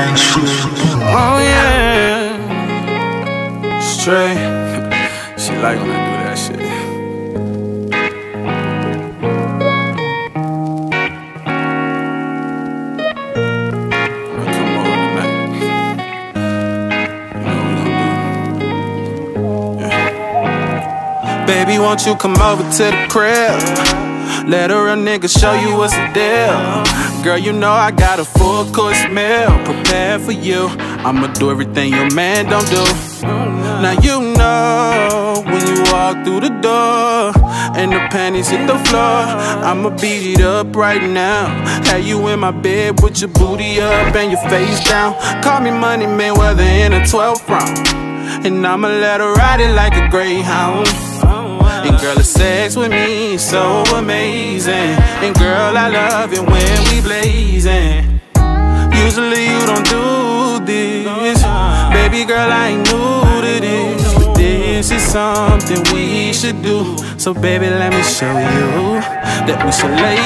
Oh yeah, straight. She like when I do that shit. Come over tonight. You know what we gon' do. Yeah. Baby, won't you come over to the crib? Let a real nigga show you what's the deal. Girl, you know I got a full course meal prepared for you. I'ma do everything your man don't do. Now you know when you walk through the door and the panties hit the floor, I'ma beat it up right now. Have you in my bed with your booty up and your face down. Call me Money Mayweather in a 12th round, and I'ma let her ride it like a greyhound. And girl, the sex with me is so amazing. And girl, I love it when we blazing. Usually you don't do this, baby girl, I ain't new to this, but this is something we should do. So baby, let me show you that we should lay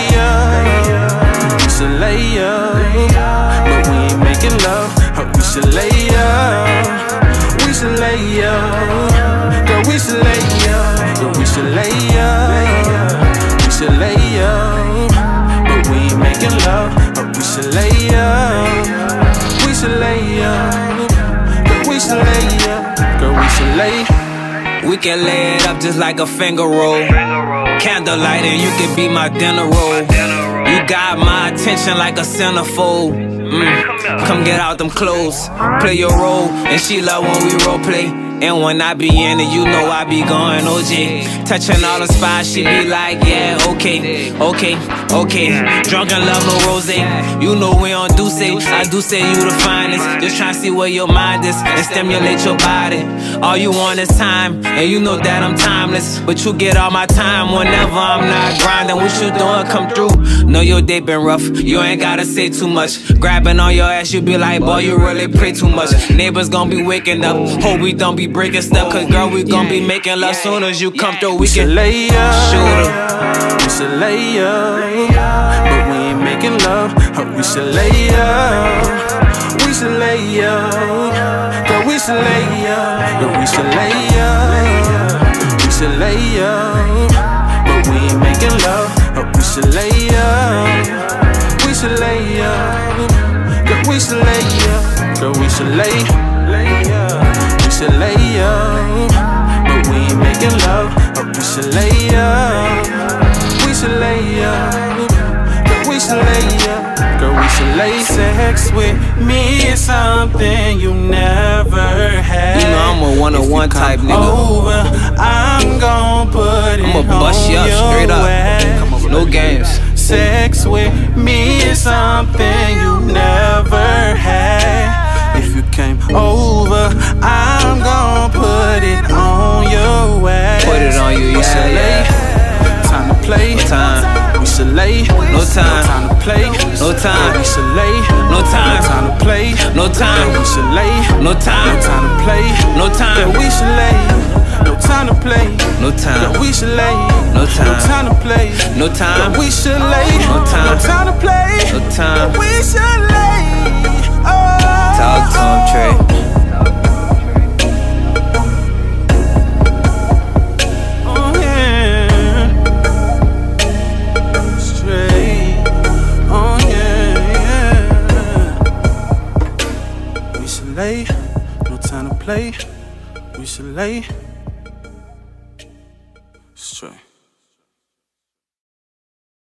up. We should lay up, but we ain't making love. We should lay up. We should lay up. Girl, we should lay up. Girl, we should lay up. We should lay up, but we ain't making love. We should lay up. We should lay up. Girl, we should lay up. Girl, we should lay. We can lay it up just like a finger roll. Candlelight and you can be my dinner roll. You got my attention like a centerfold. Come get out them clothes, play your role, and she love when we role play. And when I be in it, you know I be going OJ. Touching all the spots, she be like, yeah, okay, okay, okay. Drunk and love no rose. You know we on Duce. I do say you the finest. Just tryna see where your mind is and stimulate your body. All you want is time, and you know that I'm timeless. But you get all my time whenever I'm not grinding. What you doing, come through. Know your day been rough, you ain't gotta say too much. Grabbing on your ass, you be like, boy, you really pray too much. Neighbors gon' be waking up, hope we don't be breaking stuff. Cause girl, we gon' be making love soon as you come through. We can lay up, shoot her. We should lay up, but we ain't making love. We should lay up. We should lay up. Girl, we should lay up. Girl, we should lay up. We should lay up, but we ain't making love. We should lay up. We should lay up. Girl, we should lay up. Girl, we should lay up. We should lay up, but we ain't making love. We should lay up. We should lay up. Girl, we should lay up. Girl, we should lay. Sex with me is something you never had. You know I'm a one-on-one type nigga. Over, I'm gon' put it I'ma bust you up straight up. No games. Sex with me is something you never had. If you came over, I'm gon' put it on your ass. Put it on you, yeah. Time to play. No time. We should lay. No time. No time to play. No time. We should lay. No time. No time to play. No time. We should lay. No time. No time to play. No time. We should lay. No time to play. No time. We should lay. No time. No time to play. No time. We should lay. No time. No time to play. No time. We should lay. Oh. Talk to him, Trey. Oh yeah. Straight. Oh yeah. We should lay. No time to play. We should lay. Straight.